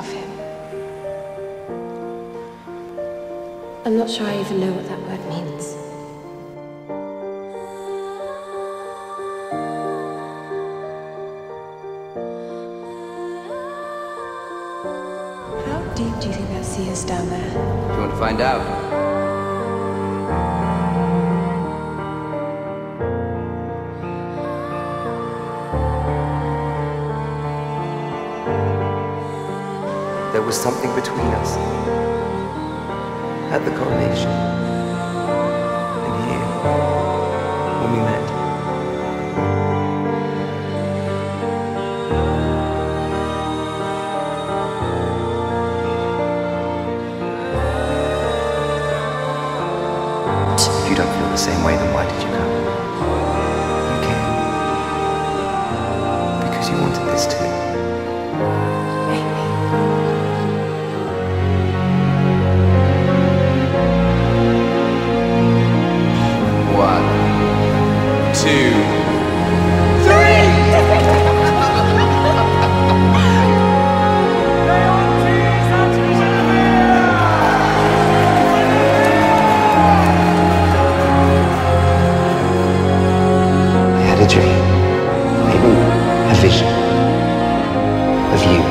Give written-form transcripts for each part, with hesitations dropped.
love him. I'm not sure I even know what that word means. How deep do you think that sea is down there? Do you want to find out? There was something between us at the coronation and here when we met. If you don't feel the same way, then why did you come? You came because you wanted this too. A dream, maybe a vision of you.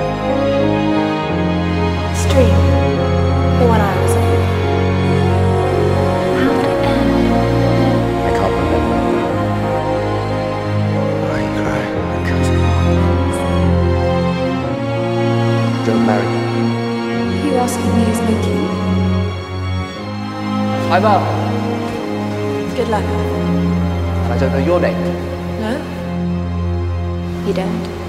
Stream, the one I was in. How did it end? I can't remember. Why are you crying? Because Don't marry me. you asking me is making. I'm up. Good luck. I don't know your name. No? You don't?